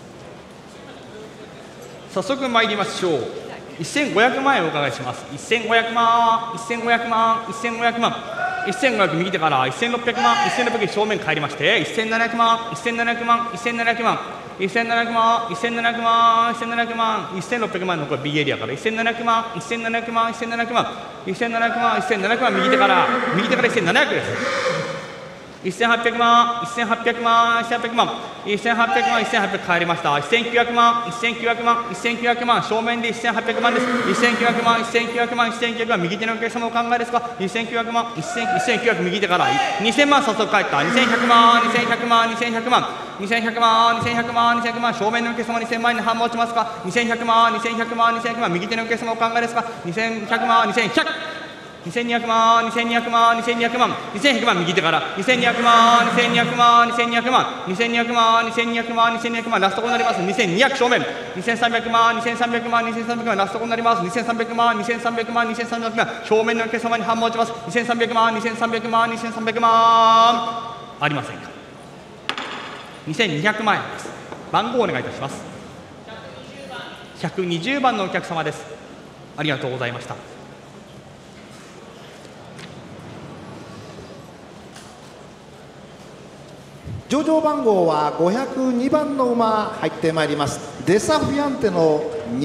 早速参りましょう。1500万円お伺いします。1500万、1500万、1500万、1500右手から1600万、1600正面帰りまして、1700万、1700万、1700万、1700万、1700万、1700万、1600万のこれ B エリアから1700万、1700万、1700万、1700万、1700万右手から1700です。1800万、1800万、1800万、1800万、1800帰りました。1900万、1900万、1900万、正面で1800万です。1900万、1900万、1900万、右手のお客様お考えですか。1900万、1900右手から2000万、早速帰った。2100万、2100万、2100万、2100万、2100万、2100万、正面のお客様2000万円に半分落ちますか。2100万、2100万、2100万、右手のお客様お考えですか。2100万、2100。2200万、2200万、2200万、2100万右手から2200万、2200万、2200万、2200万、2200万、2200万、ラストコーになります。2200正面、2300万、2300万、2300万、ラストコーになります。2300万、2300万、2300万、正面のお客様に半分落ちます。2300万、2300万、2300万、ありませんか。2200万円です。番号お願いいたします。120番のお客様です。ありがとうございました。 上場番号は502番の馬入ってまいります。デサフィアンテの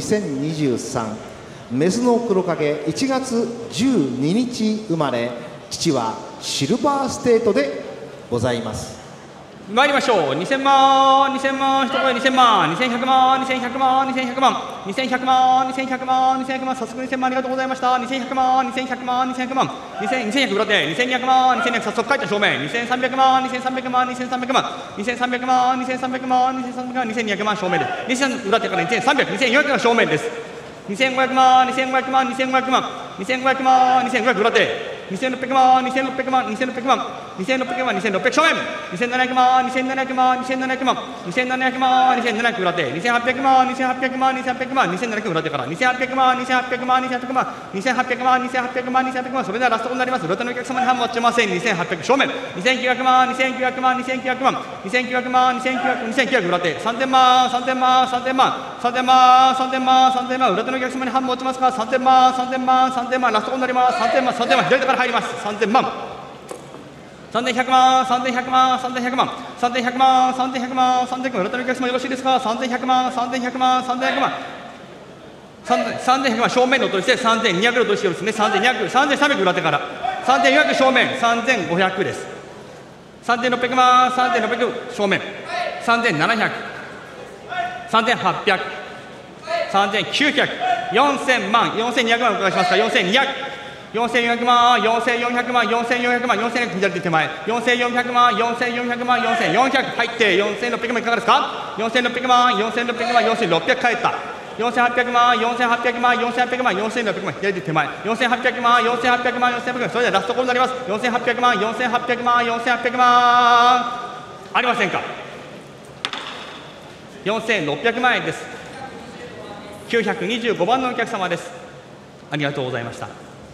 2023メスの黒影、1月12日生まれ、父はシルバーステートでございます。 参りましょう。2000万、2000万、一声2000万、2100万、2100万、2100万、2100万、2100万、2100万、早速2000万ありがとうございました。2100万、2100万、2100万、2200裏手、2200万、2200早速書いた正面、2300万、2300万、2300万、2300万、2300万、2300万、2200万正面です。2300裏手から2300、2400が正面です。2500万、2500万、2500万、2500万、2500裏手。2600万、2600万、2600万、2600万、2600正面、2700万、2700万、2700万、2700万、2700裏手、2800万、2800万、2800万、2700裏手から2800万、2800万、2800万、2800万、2800万、2800万、それではラストになります。裏手のお客様に半持ちません。2800正面、2900万、2900万、2900万、2900万、2900裏手、3000万、3000万、3000万、3000万、3000万、3000万、裏手のお客様に半持ちますから3000万、3000万、3000万、ラストになります。3000万、3000万、左手から入ります。3000万、3100万、3100万、3100万、3100万、3100万、3100万、裏手のお客様よろしいですか。3100万、3100万、3100万、3100万、正面のお取りして、3200のお取りしてですね、3200、3300裏手から、3400正面、3500です。3600万、3600正面、3700、3800、3900、4000万、4200万お伺いしますか。4200、4400万、4400万、4400万、4400左手手前、4400万、4400万、4400入って、4600万いかがですか。4600万、4600万、4600返った。4800万、4800万、4800万、4600万左手手前、4800万、4800万、4800万、それではラストコールになります。4800万、4800万、4800万、ありませんか。4600万円です。925番のお客様です。ありがとうございました。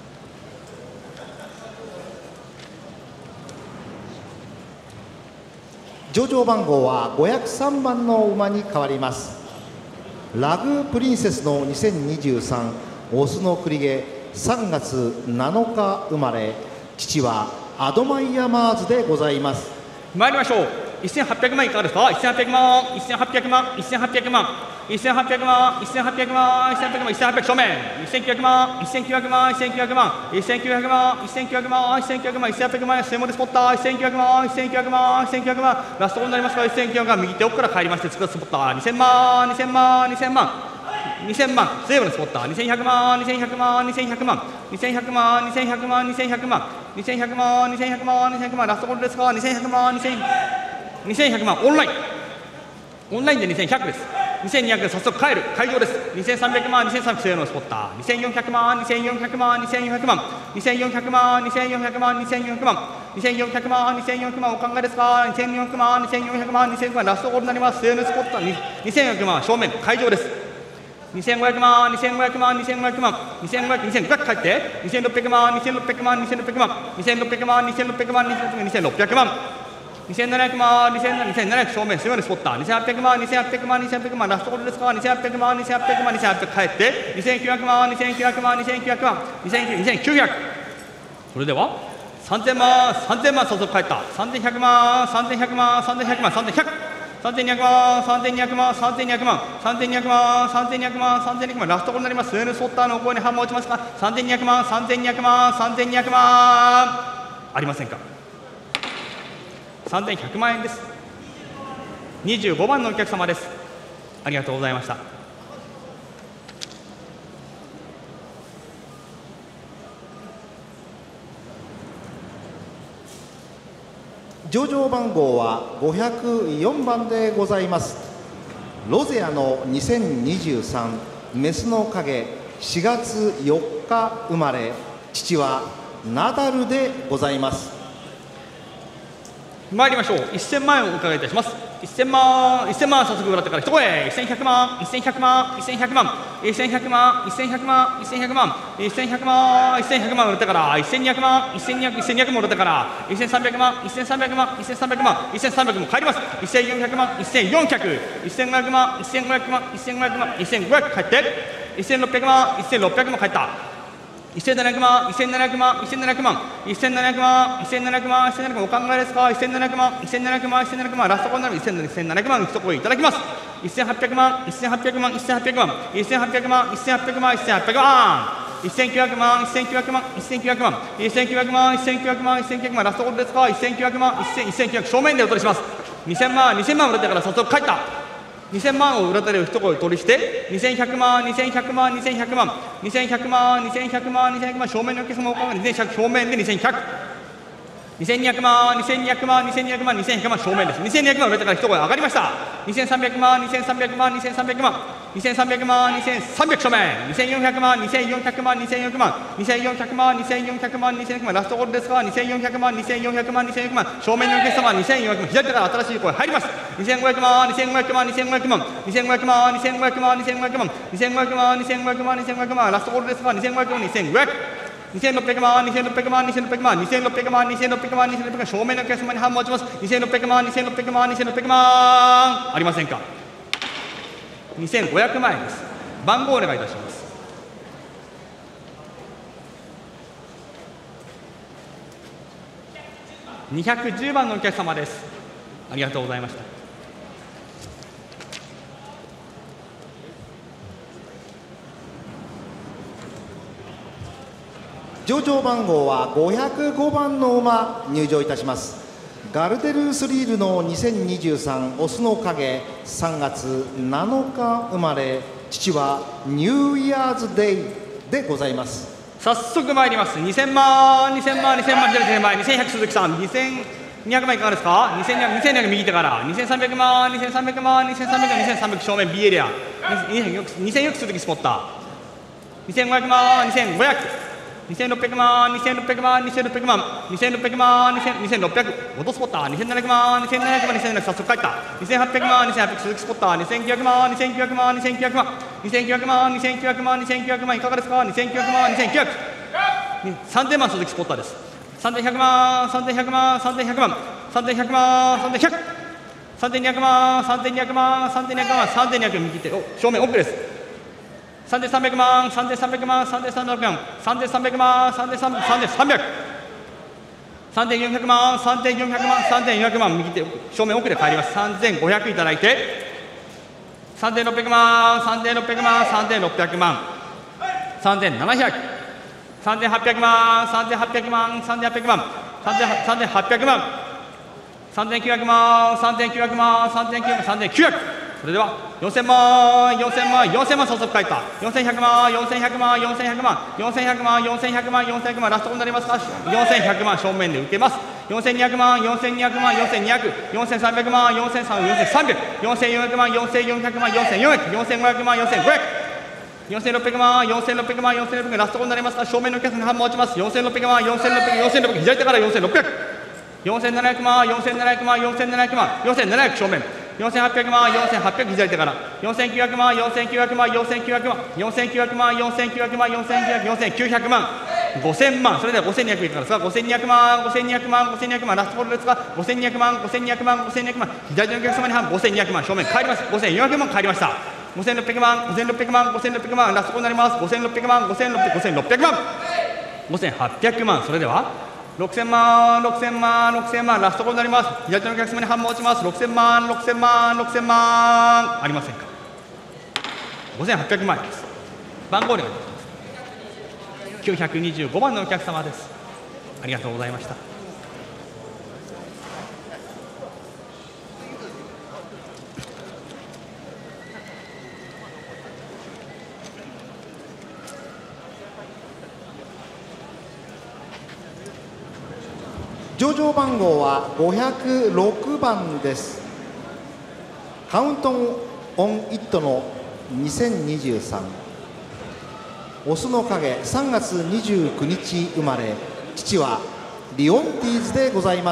上場番号は503番の馬に変わります。ラグープリンセスの2023オスの栗毛、3月7日生まれ、父はアドマイヤマーズでございます。 参りましょう。1800万いかがですか。1800万、1800万、1800万、1800万、1800万、1800万、1800正面、1900万、1900万、1900万、1900万、1900万、1900万、1800万、セモリスポッター、1900万、1900万、1900万、ラストになりますから、1900万、右手奥から帰りまして、つくスポッター、2000万、2000万、2000万、2000万、セーブのスポッター、2100万、2100万、2100万、2100万、2100万、2100万、2100万、2100万、2100万、ラストコールですか。2100万、2100万、オンライン。オンラインで2100です。2200で早速帰る会場です。2300万、2300正のスポッター、2400万、2400万、2400万、2400万、2400万、2400万、2400万、2400万、お考えですか。2400万、2400万、2400万、ラストゴールになります。正のスポッター、2400万、正面会場です。2500万、2500万、2500万、2500、2500帰って、2600万、2600万、2600万、2600万、2600万、2600万、2700万、2700正面、すごいスポッター、2800万、2800万、2800万、ラストゴールですか。2800万、2800万、2800帰って、2900万、2900万、2900万、2900。それでは、3000万、3000万、早速帰った。3100万、3100万、3100万、3100。3200万、3200万、3200万、3200万、3200万、3200万、ラストゴールになります。スヌースポッターの声に反応打ちますか。3200万、3200万、3200万、ありませんか。3100万円です。25番のお客様です。ありがとうございました。 上場番号は504番でございます。ロゼアの2023メスの影、4月4日生まれ、父はナダルでございます。 参りましょう。1000万円をお伺いいたします。1000万、1000万、早速裏手から一声、1100万、1100万、1100万、1100万、1100万、1100万、1100万、1100万裏手から、1200万、1200、1200も裏手から、1300万、1300万、1300万、1300も帰ります。1400万、1400、1500万、1500万、1500万、1500帰って、1600万、1600も帰った。 1700万、1700万、1700万、1700万、1700万、1700万、お考えですか。1700万、1700万、1700万、ラストコーナー1700万、一声いただきます。1800万、1800万、1800万、1800万、1800万、1800万、1900万、1900万、1900万、1900万、1900万、1900万、ラストコールですか。1900万、1900、正面でお取りします。2000万、2000万売れてから早速帰った。2000万を裏手で一声取りして2100万、2100万、2100万、2100万、2100万、2100万、正面のお客様を考えて2100、正面で2100、2200万、2200万、2200万、2100万、正面です。2200万売れてから一声上がりました。2300万、2300万、2300万、2300万、2300正面、2400万、2400万、2400万、2400万、2400万、2400万、ラストゴールですが、2400万、2400万、2400万、正面のお客様、2400万、左手から新しい声入ります。2500万、2500万、2500万、2500万、2500万、2500万、2500万、2500万、2500万、ラストゴールですが、2500万、2500。2600万、2600万、2600万、2600万、2600万、2600万、正面のお客様に半持ちます。2600万、2600万、2600万、ありませんか。2500万円です。番号お願いいたします。210番のお客様です。ありがとうございました。 上場番号は505番の馬入場いたします。ガルデルスリールの2023オスの影、3月7日生まれ、父はニューイヤーズデイでございます。 早速参ります。2000万、2000万、2000万、左手前、2100鈴木さん、2200万いかがですか。2200右手から、2300万、2300万、2300万、2300正面 B エリア、2000鈴木スポッター、2500万、2500。2600万、2600万、2600万、2600万、2600、オトスポッター、2700万、2700万、2700、早速帰った。2800万、2800、鈴木スポッター、2900万、2900万、2900万、2900万、2900万、2900万、いかがですか。2900万、2900、3000万、鈴木スポッターです。3100万、3100万、3100万、3100万、3100、3200万、3200万、3200万、3200右手、正面奥です。3300万、3300万、3300万、3300万、3300、3400万、3400万、3400万、右手、正面奥で帰ります。3500いただいて、3600万、3600万、3600万、3700、3800万、3800万、3800万、3800万、3900万、3900万、3900、それでは4000万、4000万、4000万、早速帰った。4100万、4100万、4100万、4100万、4100万、4100万、ラストになりますか。4100万、正面で受けます。4200万、4200万、4200、4300万、4300、4400万、4400万、4400、4500万、4500、4600万、4600万、4600、ラストになりますか。正面のお客さんに半分落ちます。4600万、4600、4600、左手から4600、4700万、4700万、4700万、4700、正面。4800万、4800、左手から。4900万、4900万、4900万、4900万、4900万、4900万、5000万、それでは5200いかがですか。5200万、5200万、5200万、ラストコールですか。5200万、5200万、5200万、左手のお客様に半5200万、正面帰ります。5400万帰りました。5600万、5600万、5600万、ラストコールになります。5600万、5600万、5800万、それでは6000万、6000万、6000万、ラストコールになります。左手のお客様に半分落ちます。6000万、6000万、6000万、ありませんか。5800万円です。番号お願いします。925番のお客様です。ありがとうございました。 上場番号は506番です。カウントオンイットの2023オスの影、3月29日生まれ、父はリオンティーズでございます。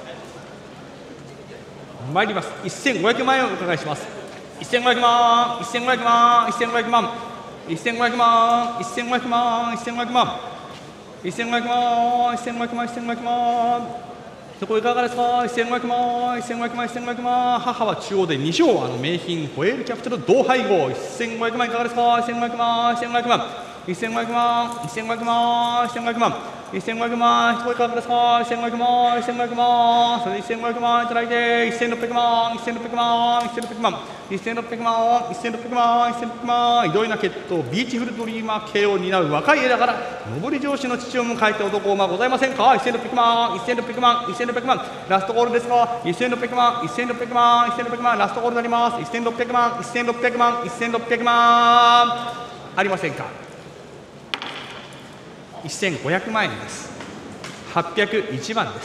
参ります。1500万円をお伺いします。1500万、1500万、1500万、1500万、1500万、1500万、1500万、1500万、1500万、そこいかがですか。1500万、1500万、1500万、母は中央で2勝、名品ホエールキャピタル同配合、1500万いかがですか。1500万、1500万、 1500万、1500万、1500万、1500万、一声いかがですか、1500万、1500万、それで1500万いただいて、1600万、1600万、1600万、1600万、1600万、1600万、偉大な血統、ビーチフルドリーマー系を担う若い枝から、上り上司の父を迎えて男馬ございませんか、1600万、1600万、1600万、ラストゴールですか、1600万、1600万、1600万、ラストゴールになります、1600万、1600万、1600万、ありませんか。1500万円です。801番です。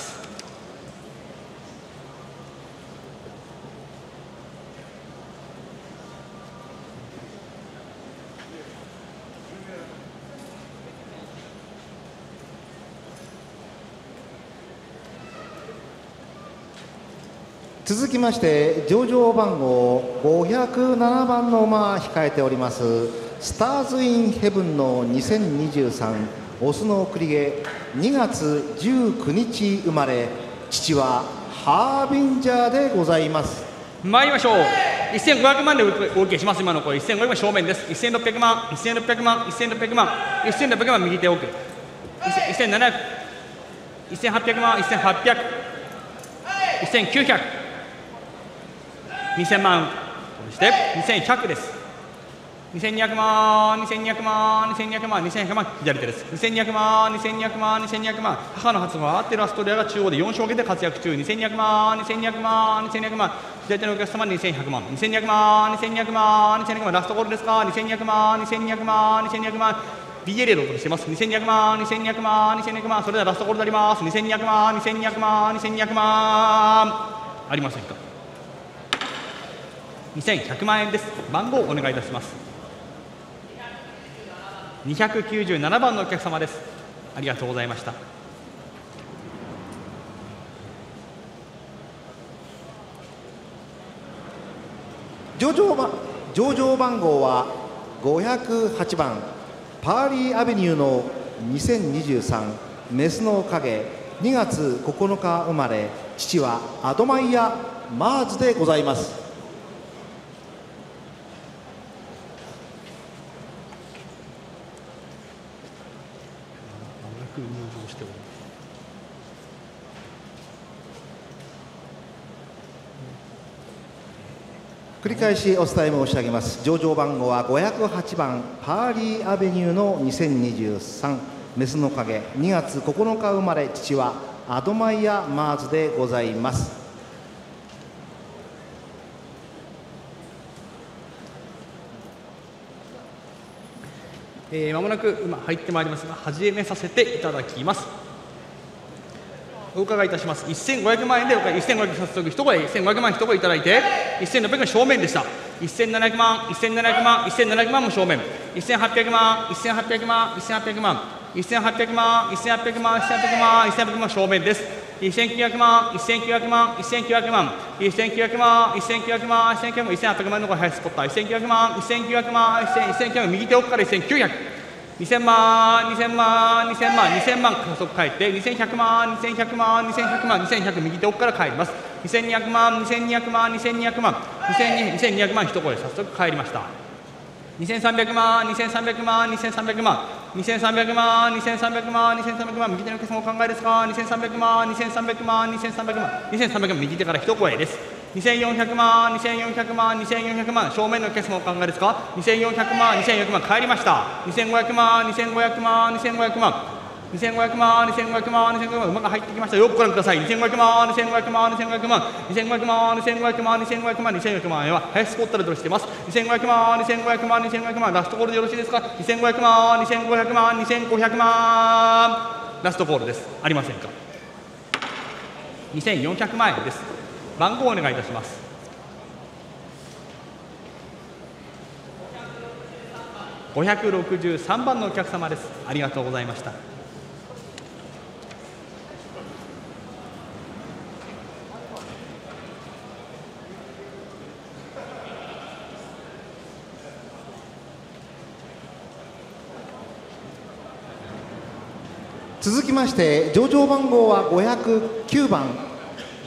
続きまして上場番号507番の馬控えておりますスターズ・イン・ヘブンの2023オスの繰り毛2月19日生まれ、父はハービンジャーでございます。 参りましょう。1500万でお受けします。今の声1500万正面です。1600万、1600万、1600万、1600万右手奥、1700、1800万、1800、1900、2000万、そして2100です。2200万、2200万、2200万、2200万、左手です。2200万、2200万、2200万、母の発があってラストレアが中央で4勝を挙げて活躍中、2200万、2200万、2200万、左手のお客様2100万、2200万、2200万、2200万、ラストゴールですか、2200万、2200万、2200万、BL ロードしてます。2200万、2200万、2200万、それではラストゴールになります。2200万、2200万、2200万、ありませんか。2100万円です。番号をお願いいたします。297番のお客様です。ありがとうございました。 上場番号は508番パーリーアベニューの2023メスの影2月9日生まれ、父はアドマイヤ・マーズでございます。繰り返しお伝え申し上げます。上場番号は508番パーリーアベニューの2023メスの影2月9日生まれ、父はアドマイヤ・マーズでございます。 まもなく今入ってまいりますが、始めさせていただきます。お伺いいたします。1500万円で1500早速一声、1500万一声いただいて、1600万正面でした。1700万、1700万、1700万も正面、1800万、1800万、1800万、1800万、1800万、1800万、1800万正面です。1900万、1900万、1900万、1900万、1900万、1900万、1800万のハイスポッター、1900万、1900万、1900万、右手奥から1900。2000万、2000万、2000万、2000万加速帰って2100万、2100万、2100万、2100右手奥から帰ります。2200万、2200万、2200万、2200万一声早速帰りました。2300万、2300万、2300万、2300万、2300万、2300万、右手のお客様お考えですか。2300万、2300万、2300万、2300万右手から一声です。2400万、2400万、2400万、正面のお客様お考えですか。2400万、2400万、帰りました。2500万、2500万、2500万、2500万、2500万、2500万、馬が入ってきました。よくご覧ください。2500万、2500万、2500万、2500万、2500万、2500万、2500万円はハイスポットでドルしています。2500万、2500万、2500万、ラストゴールでよろしいですか。2500万、2500万、2500万、ラストゴールです。ありませんか。2400万円です。番号をお願いいたします。563番のお客様です。ありがとうございました。 続きまして上場番号は509番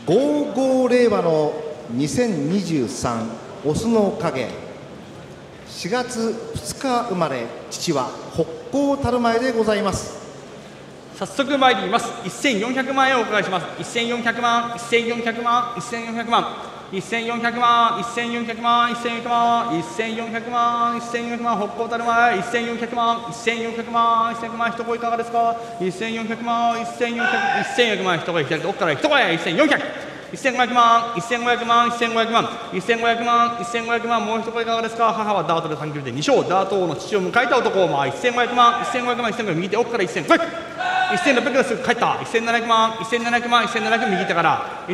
55令和の2023オスの影 4月2日生まれ、父は北高たる前でございます。 早速参ります。1400万円をお伺いします。1400万、1400万、1400万、1400万、1400万、1400万、1400万、1400万、北高たる前、1400万、1400万、1400万、一声いかがですか。1400万、1400万、一声左手奥から一声、1400。1500万、1500万、1500万、1500万、1500万、もう一声いかがですか。母はダートで3球で2勝、ダート王の父を迎えた男、1500万、1500万、1500右手奥から1500、1600ですぐ帰った、1700万、1700万、1700右手から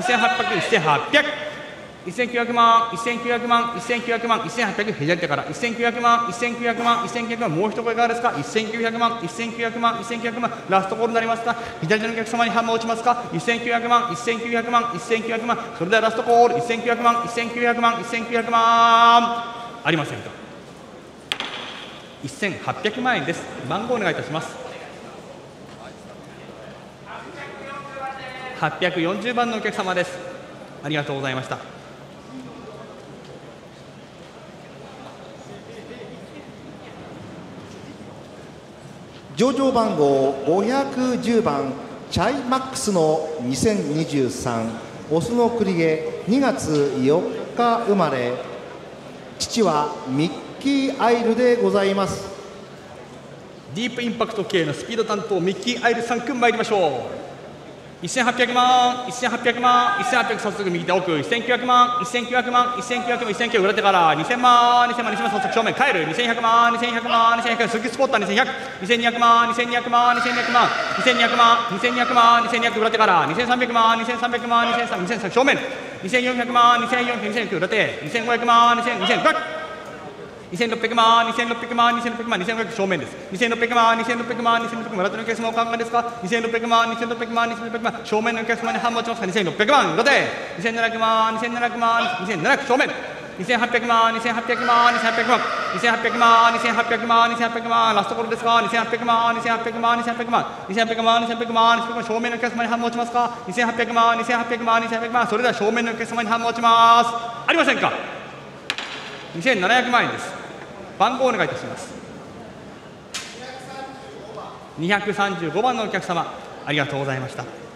、1800、1800、1900万、1900万、1900万、1800左手から、1900万、1900万、1900万、もう一声いかがですか。1900万、1900万、1900万、ラストコールになりますか。左手のお客様にハンマーを打ちますか。1900万、1900万、1900万、それではラストコール、1900万、1900万、1900万、ありませんか。1800万円です。番号お願いいたします。840番のお客様です。ありがとうございました。 上場番号510番チャイマックスの2023オスの栗毛2月4日生まれ、父はミッキー・アイルでございます。 ディープインパクト系のスピード担当ミッキー・アイル3組参りましょう。1800万、1800万、1800早速右手奥、1900万、1900万、1900万、1900裏手から2000万、2000万、2000万早速正面帰る、2100万、2100万、2100スキスポッター2100、2200万、2200万、2200万、2200万、2200万、2200裏手から2300万、2300万、2300正面、2400万、2400裏手、2500万、2500。2600万、2600万、2600万、2500正面です。2600万、2600万、2600万、裏手のお客様お考えですか。2600万、2600万、2600万、正面のお客様にハンマー打ちますか。2600万、裏手、2700万、2700万、2700正面、2800万、2800万、2800万、2800万、2800万、2800万、ラストコールですか。2800万、2800万、2800万、2800万、2800万、2800万、正面のお客様にハンマー打ちますか。2800万、2800万、2800万、それでは正面のお客様にハンマー打ちます。ありませんか。2700万円です。番号お願いいたします。235番のお客様、ありがとうございました。